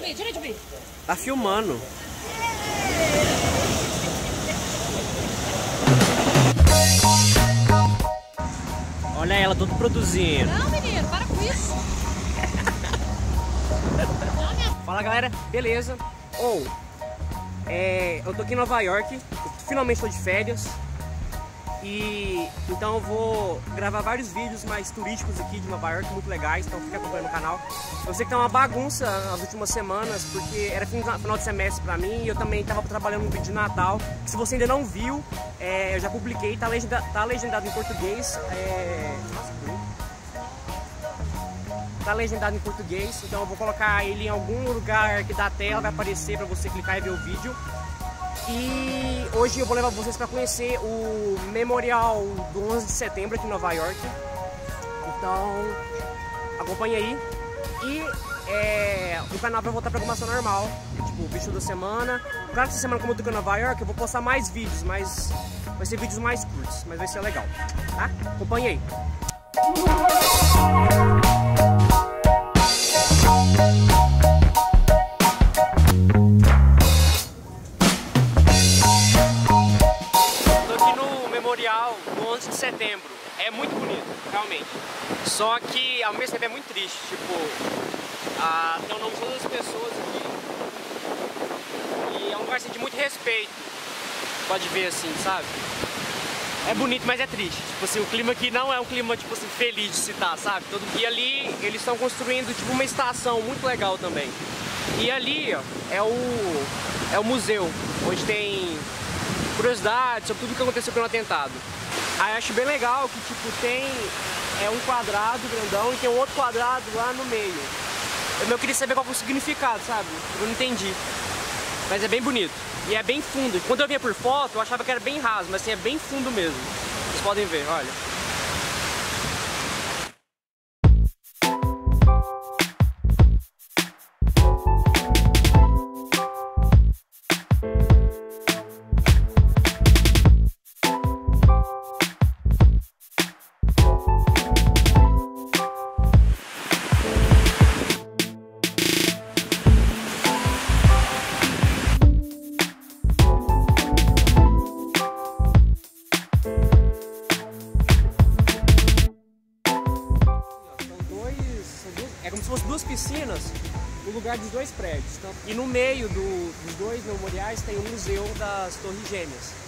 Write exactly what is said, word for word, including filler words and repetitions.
mim, tira de mim. Tá filmando. Olha ela, tudo produzindo. Não, menino, para com isso. Fala, galera, beleza? Ou, oh, é, eu tô aqui em Nova York, eu finalmente tô de férias. E então eu vou gravar vários vídeos mais turísticos aqui de Nova York, muito legais, então fica acompanhando o canal. Eu sei que tá uma bagunça nas últimas semanas, porque era final de semestre pra mim e eu também tava trabalhando no vídeo de Natal. Que se você ainda não viu, é, eu já publiquei, tá, legenda, tá legendado em português. É... Tá legendado em português, então eu vou colocar ele em algum lugar aqui da tela, vai aparecer pra você clicar e ver o vídeo. E hoje eu vou levar vocês para conhecer o Memorial do onze de setembro aqui em Nova York. Então, acompanhe aí. E é, o canal vai voltar para programação normal, tipo, o vídeo da semana. Claro que essa semana, como eu tô aqui em Nova York, eu vou postar mais vídeos, mas vai ser vídeos mais curtos, mas vai ser legal, tá? Acompanhe aí. No onze de setembro, é muito bonito, realmente. Só que ao mesmo tempo é muito triste, tipo, ah, tem o nome de todas as pessoas aqui. E é um lugar assim, de muito respeito. Pode ver assim, sabe? É bonito, mas é triste. Tipo assim, o clima aqui não é um clima tipo assim, feliz de citar, sabe? Todo... E ali eles estão construindo tipo uma estação muito legal também. E ali, ó, é o, é o museu, onde tem curiosidades sobre tudo que aconteceu com o atentado. Aí eu acho bem legal que tipo tem é um quadrado grandão e tem um outro quadrado lá no meio. Eu, eu queria saber qual foi o significado, sabe? Eu não entendi. Mas é bem bonito. E é bem fundo. Quando eu via por foto, eu achava que era bem raso, mas assim, é bem fundo mesmo. Vocês podem ver, olha. É como se fossem duas piscinas no lugar dos dois prédios. Então, e no meio do, dos dois memoriais tem o Museu das Torres Gêmeas.